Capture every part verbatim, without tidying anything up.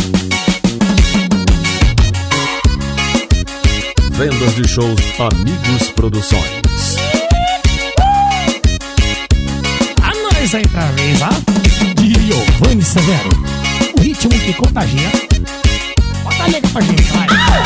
Vendas de shows Amigos Produções. A nós aí outra vez, ó. De Giovanni Severo. O ritmo que contagia. Bota a nega pra gente, vai.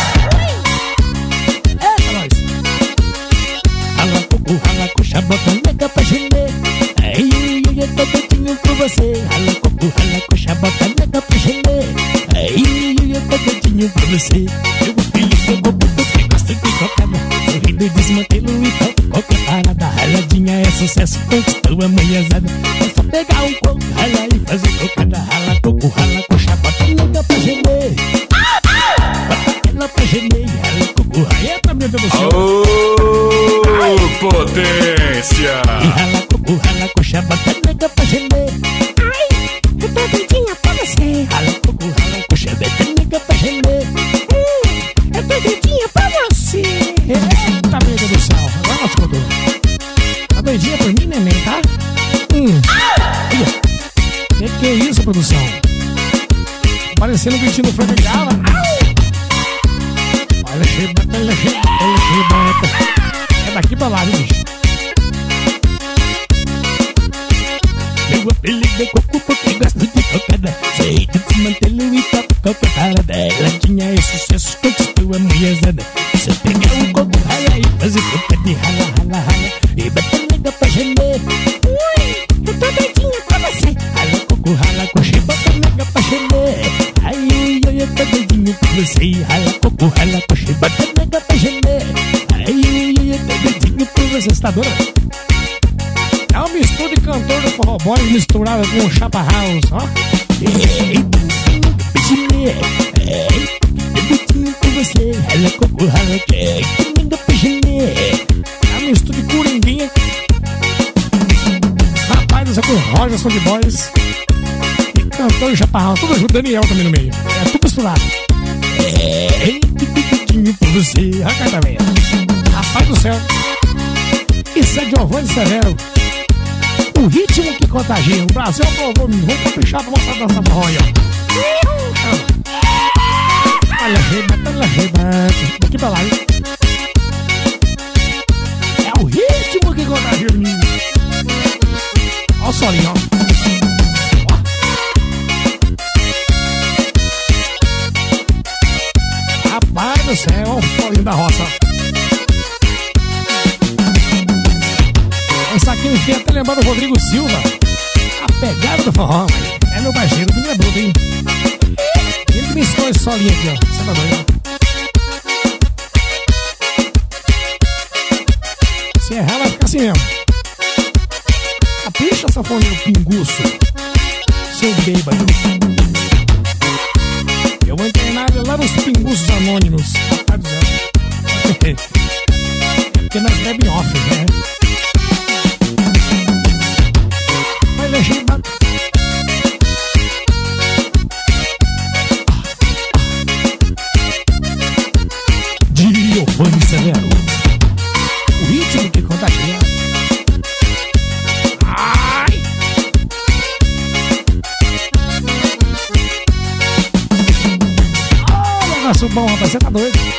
Eita, nós. Rala coco, rala coxa, bota a nega pra gente. Ei, eu já tô doidinho por você. Rala coco, rala coxa, bota a nega pra gente. Ei, eu já tô doidinho por você. Eu vou filho, eu vou porque gosto de cocada. Sorrindo e desmantelo e toco qualquer parada. Raladinha é sucesso, conquistou a mulherzada. É só pegar um coco, rala e fazer cocada. Rala coco, rala coxa, bota a nega pra gemer. Bota ela pra gemer. Rala coco, raia pra minha devoção. Oh, potência! E rala coco, rala coxa, bota a nega pra gemer. Ai, eu tô doidinha pra você. Rala coco, rala coxa, bota a nega pra gemer. Hum, eu tô doidinha pra você. Eita, meu Deus do céu. Agora nós contou. Tá doidinha por mim, neném, tá? Hum. Olha. Que que é isso, produção? Parecendo um gritinho no frango de gala. Olha, chibata, olha, chibata, olha, chibata. É daqui pra lá, viu, bicho? Meu apelido é coco porque gosto de cocada. Sei que te mantê-lo e toco qualquer parada. Ela tinha esse sucesso, conquistou a mulherzada. Se eu pegar um coco, rala e fazer coca de rala, rala, rala. E bota a nega pra gemer. Ui, eu tô doidinha pra você. Rala coco, rala coxa e bota a nega pra gemer. Ai, ui, ui, eu tô doidinho pra você. Rala coco, rala coxa e bota a nega pra gemer. Ai, ui, ui, eu tô doidinho por você. Você tá doida? É uma mistura de cantor do forró boy misturada com o Chapa House, ó. Ei, pichimê, ei, eu doidinho com você. Rala coco, rala coxa, nega pichimê. É uma mistura de Coringuinha. Rapaz, isso é com Rogerson de Boys e cantor do Chapa House, tudo junto, Daniel também no meio. É tudo misturado. Ei, doidinho por você. Olha a também. Rapaz do céu. Isso é Giovanni Severo. O ritmo que contagia. O Brasil aprovou. Vamos caprichar pra mostrar a dança pra roia. Olha, rebata, olha, rebata. Daqui pra lá, hein? É o ritmo que contagia, menino. Olha o solinho, ó. Ó. Rapaz do céu, olha o solinho da roça. Essa aqui me fez até lembrar do Rodrigo Silva. A pegada do forró, mas é meu parceiro, me lembrou, hein? Ele que me ensinou esse solinho aqui, ó. Você tá doido, ó. Se errar, vai ficar assim mesmo. Capricha, sanfoneiro pinguço. Seu bêbado. Eu vou internar ele lá nos pinguços anônimos. Rapaz do céu. É porque nós bebem off, né? De Giovanni Severo. O ritmo que contagia. Ai! Oh, negócio bom, rapaz, você tá doido?